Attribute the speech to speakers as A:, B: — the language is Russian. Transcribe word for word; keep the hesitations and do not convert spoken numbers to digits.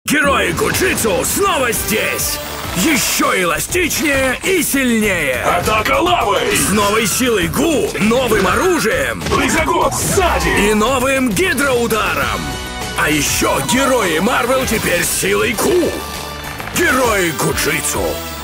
A: Герои Гуджитсу снова здесь! Еще эластичнее и сильнее!
B: Атака лавы!
A: С новой силой Гу, новым оружием
B: Близогод сзади!
A: и новым гидроударом! А еще герои Марвел теперь с силой Ку! Герои Гуджитсу!